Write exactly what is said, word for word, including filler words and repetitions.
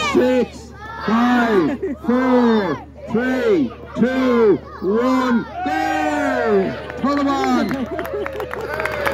six, five, four, three, two, one, go! Turn them on!